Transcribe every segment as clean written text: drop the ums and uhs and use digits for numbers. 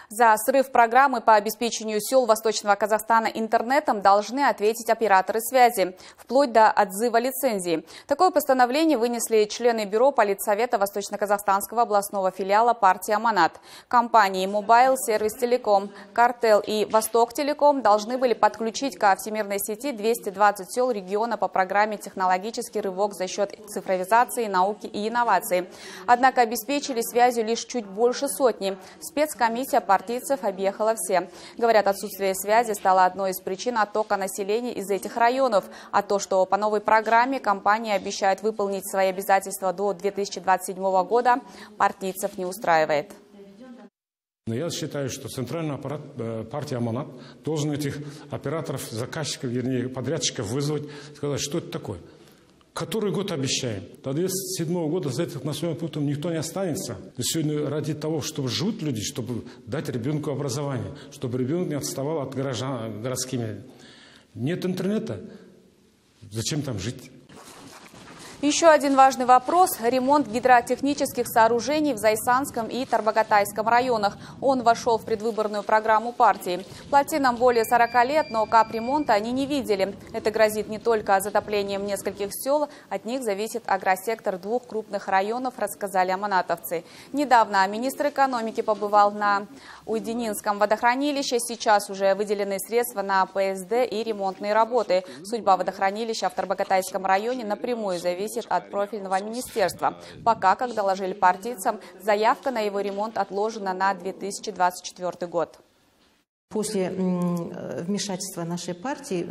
За срыв программы по обеспечению сел Восточного Казахстана интернетом должны ответить операторы связи, вплоть до отзыва лицензии. Такое постановление вынесли члены бюро Политсовета Восточно-Казахстанского областного филиала партии «Аманат». Компании Mobile Service Telecom, Картел и Восток Телеком должны были подключить ко всемирной сети 220 сел региона по программе «Технологический рывок за счет цифровизации, науки и инноваций». Однако обеспечили связью лишь чуть больше сотни. Спецкомиссия партийцев объехала все. Говорят, отсутствие связи стало одной из причин оттока населения из этих районов. А то, что по новой программе компания обещает выполнить свои обязательства до 2027 года, партийцев не устраивает. Я считаю, что центральный аппарат партии «Аманат» должен этих операторов, заказчиков, вернее, подрядчиков вызвать, сказать, что это такое. Который год обещаем. До 2007 года за этих населенных пунктов никто не останется. И сегодня ради того, чтобы живут люди, чтобы дать ребенку образование, чтобы ребенок не отставал от горожан городскими. Нет интернета. Зачем там жить? Еще один важный вопрос – ремонт гидротехнических сооружений в Зайсанском и Тарбагатайском районах. Он вошел в предвыборную программу партии. Плотинам более 40 лет, но капремонта они не видели. Это грозит не только затоплением нескольких сел, от них зависит агросектор двух крупных районов, рассказали аманатовцы. Недавно министр экономики побывал на Уйденинском водохранилище. Сейчас уже выделены средства на ПСД и ремонтные работы. Судьба водохранилища в Тарбагатайском районе напрямую зависит от профильного министерства. Пока, как доложили партийцам, заявка на его ремонт отложена на 2024 год. После вмешательства нашей партии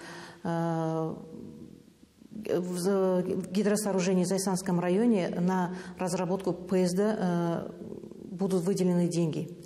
в гидросооружении в Зайсанском районе на разработку ПСД будут выделены деньги.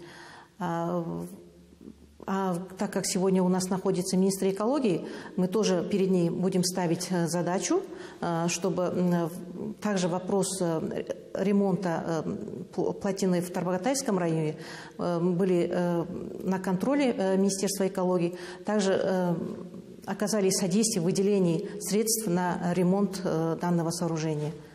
Так как сегодня у нас находится министр экологии, мы тоже перед ней будем ставить задачу, чтобы также вопрос ремонта плотины в Тарбагатайском районе были на контроле Министерства экологии. Также оказали содействие в выделении средств на ремонт данного сооружения.